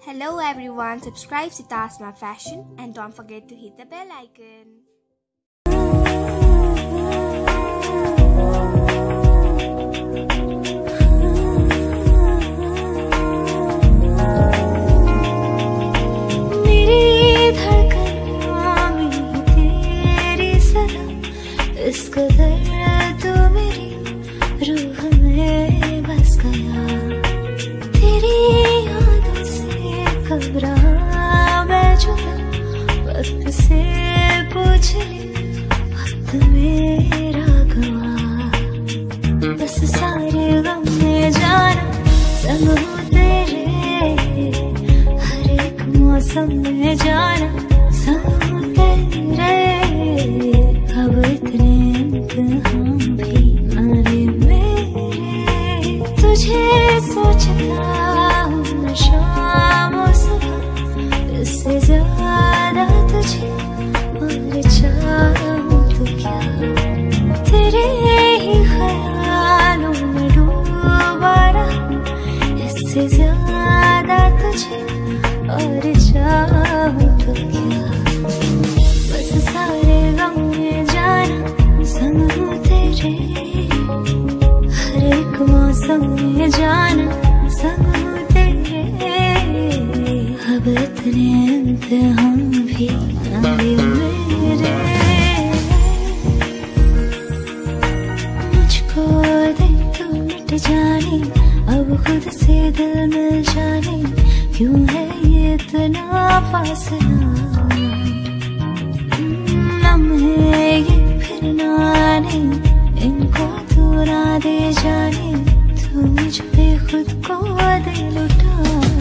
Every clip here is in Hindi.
Hello everyone, subscribe Sitashma Fashion and don't forget to hit the bell icon. इस कदर तू मेरी रूह में बस गया, तेरी यादों से घबरा मैं जुदा, वक्त से पूछ ले वक्त मेरा गवा, बस सारे गम में जाना संग हूँ तेरे, हर एक मौसम में जाना संग हूँ तेरे, अब इतने हम भी आने मेरे, तुझे सोचता हूँ शाम और सुबह, इससे ज्यादा तुझे और चाहूँ तो क्या, तेरे ही ख्यालों में डूबा रहा, इससे ज्यादा तुझे और चाहूँ तो क्या, बस सारे गम में जाना संग हूँ तेरे, हर एक मौसम में जाना संग हूँ तेरे, अब इतने इम्तिहान भी आए मेरे, मुझको दे तू मिट जाने, अब खुद से दिल मिल जाने, क्यों है ये इतना फासला, लम्हे ये फिर ना आने, इनको तू ना दे जाने, तू मुझ पे खुद को दे लुटा,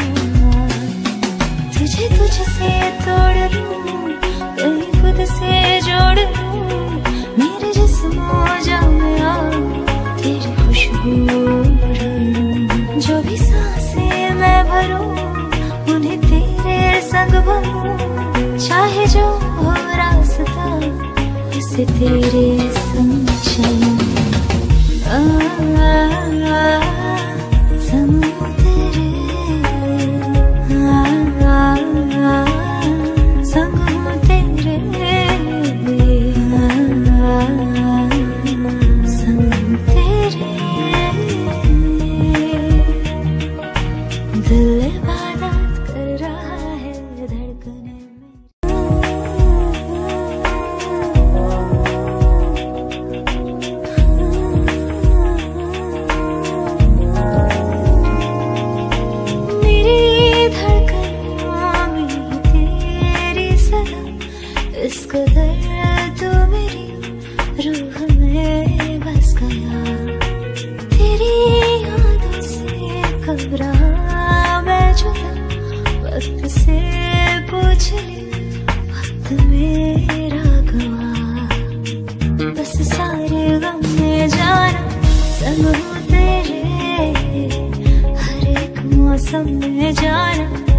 तुझे तुझसे तोड़ लूं, कहीं खुद से जोड़ लूं, मेरे जिस्मों जाऊं तेरी खुशबू लूं, जो भी सांसें मैं भरूं उन्हें तेरे संग भरूं, चाहे जो हो रास्ता उसे तेरे संग चलूं, संग तेरे, संग तेरे, संग तेरे, दिल इबादत कर रहा है धड़कने में। इस कदर तू मेरी रूह में बस गया, तेरी यादों से घबरा मैं जुदा, वक्त से पूछ ले वक्त मेरा गवा, बस सारे गम में जाना संग हूँ तेरे, हर एक मौसम में जाना